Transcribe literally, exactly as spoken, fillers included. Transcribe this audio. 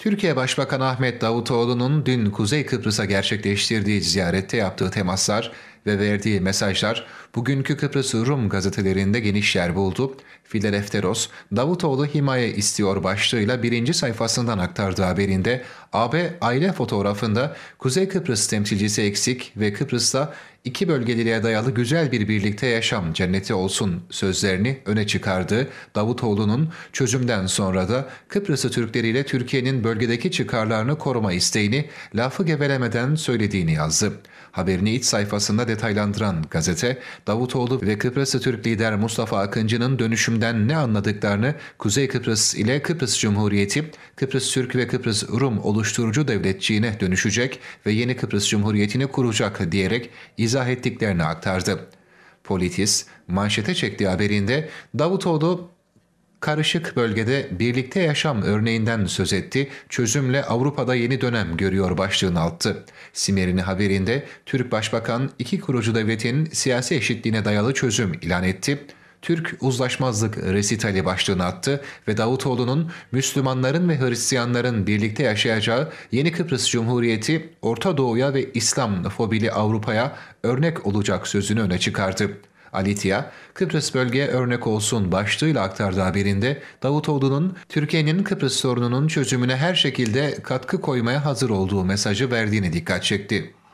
Türkiye Başbakanı Ahmet Davutoğlu'nun dün Kuzey Kıbrıs'a gerçekleştirdiği ziyarette yaptığı temaslar ve verdiği mesajlar bugünkü Kıbrıs Rum gazetelerinde geniş yer buldu. Filarefteros, Davutoğlu himaye istiyor başlığıyla birinci sayfasından aktardığı haberinde A B aile fotoğrafında Kuzey Kıbrıs temsilcisi eksik ve Kıbrıs'ta iki bölgeliliğe dayalı güzel bir birlikte yaşam cenneti olsun sözlerini öne çıkardı. Davutoğlu'nun çözümden sonra da Kıbrıs'ı Türkleri ile Türkiye'nin bölgedeki çıkarlarını koruma isteğini lafı gevelemeden söylediğini yazdı. Haberini iç sayfasında detaylandıran gazete, Davutoğlu ve Kıbrıs'ı Türk lider Mustafa Akıncı'nın dönüşümden ne anladıklarını Kuzey Kıbrıs ile Kıbrıs Cumhuriyeti, Kıbrıs Türk ve Kıbrıs Rum oluşturucu devletçiğine dönüşecek ve yeni Kıbrıs Cumhuriyeti'ni kuracak diyerek izah ettiklerini aktardı. Politis, manşete çektiği haberinde Davutoğlu, karışık bölgede birlikte yaşam örneğinden söz etti, çözümle Avrupa'da yeni dönem görüyor başlığını attı. Simerini haberinde Türk Başbakan iki kurucu devletin siyasi eşitliğine dayalı çözüm ilan etti. Türk uzlaşmazlık resitali başlığını attı ve Davutoğlu'nun Müslümanların ve Hristiyanların birlikte yaşayacağı yeni Kıbrıs Cumhuriyeti Orta Doğu'ya ve İslam fobili Avrupa'ya örnek olacak sözünü öne çıkardı. Alitya, Kıbrıs bölgeye örnek olsun başlığıyla aktardığı haberinde Davutoğlu'nun Türkiye'nin Kıbrıs sorununun çözümüne her şekilde katkı koymaya hazır olduğu mesajı verdiğine dikkat çekti.